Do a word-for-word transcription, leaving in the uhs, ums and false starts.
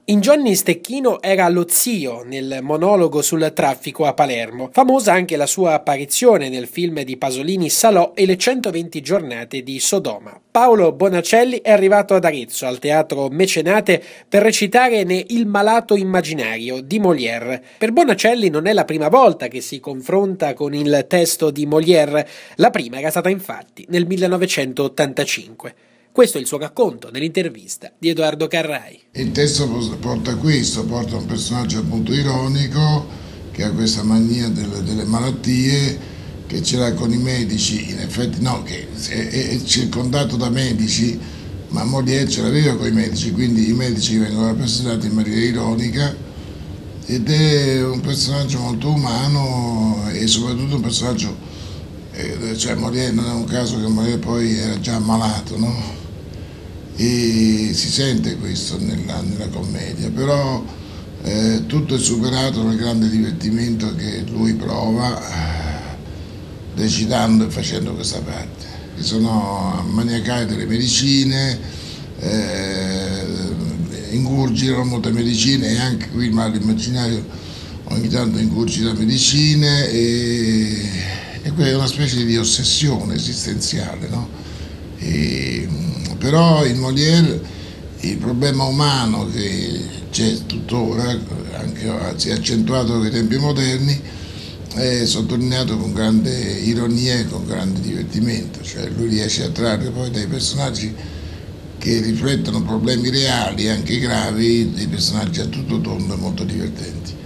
In Johnny Stecchino era lo zio nel monologo sul traffico a Palermo. Famosa anche la sua apparizione nel film di Pasolini Salò e le centoventi giornate di Sodoma. Paolo Bonacelli è arrivato ad Arezzo, al teatro Mecenate, per recitare ne Il malato immaginario di Molière. Per Bonacelli non è la prima volta che si confronta con il testo di Molière. La prima era stata infatti nel millenovecentottantacinque. Questo è il suo racconto nell'intervista di Edoardo Carrai. Il testo porta questo, porta un personaggio appunto ironico che ha questa mania delle, delle malattie, che ce l'ha con i medici, in effetti no, che è, è circondato da medici, ma Molière ce l'aveva con i medici, quindi i medici vengono rappresentati in maniera ironica ed è un personaggio molto umano e soprattutto un personaggio, eh, cioè Molière non è un caso che Molière poi era già ammalato, no? E si sente questo nella, nella commedia, però eh, tutto è superato dal grande divertimento che lui prova eh, recitando e facendo questa parte, che sono maniacali delle medicine, eh, ingurgitano molte medicine e anche qui il male immaginario ogni tanto ingurgita medicine e, e quella è una specie di ossessione esistenziale, no? E, però in Molière il problema umano che c'è tuttora, anche si è accentuato nei tempi moderni, è sottolineato con grande ironia e con grande divertimento, cioè lui riesce a trarre poi dai personaggi che riflettono problemi reali, anche gravi, dei personaggi a tutto tondo e molto divertenti.